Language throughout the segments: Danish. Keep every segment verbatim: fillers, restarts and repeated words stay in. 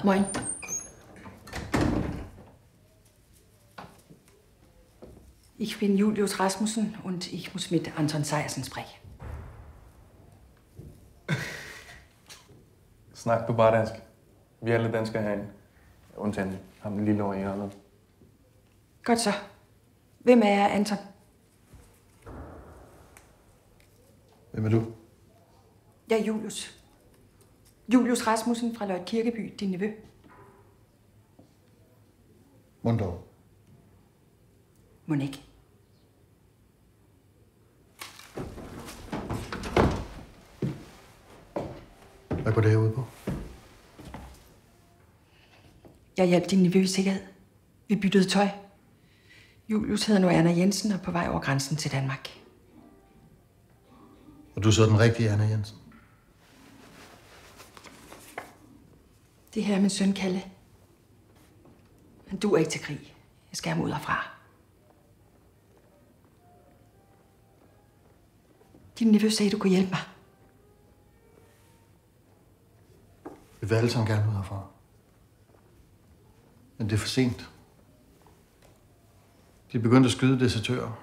Moin. Ich bin Julius Rasmussen und ich muss mit Anton Seiersen sprechen. Snak du bare dansk. Vi er alle danskere herinde. Undtagen ham den lille over i hjørnet. Godt så. Hvem er Anton? Hvem er du? Jeg er Julius. Julius Rasmussen fra Løjt Kirkeby, din nevø. Mundov. Monique. Hvad går det her ud på? Jeg hjalp din nevø i sikkerhed. Vi byttede tøj. Julius hedder nu Anna Jensen og er på vej over grænsen til Danmark. Og du er så den rigtige Anna Jensen? Det her er min søn, Kalle. Han duer ikke til krig. Jeg skal ham ud herfra. Din nevø sagde, du kunne hjælpe mig. Vi vil alle sammen gerne ud herfra. Men det er for sent. De er begyndt at skyde desertører.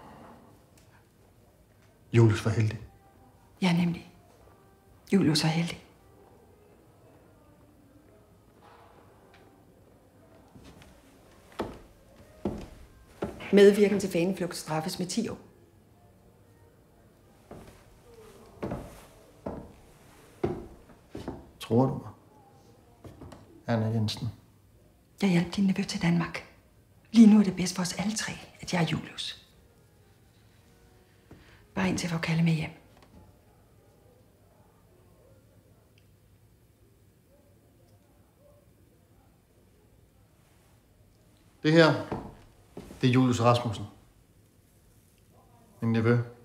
Julius var heldig. Ja, nemlig. Julius er heldig. Medvirken til faneflugt straffes med ti år. Tror du mig? Anna Jensen. Jeg hjalp din nevø til Danmark. Lige nu er det bedst for os alle tre, at jeg er Julius. Bare indtil jeg får Kalle med hjem. Det her, det er Julius Rasmussen. Min nevø.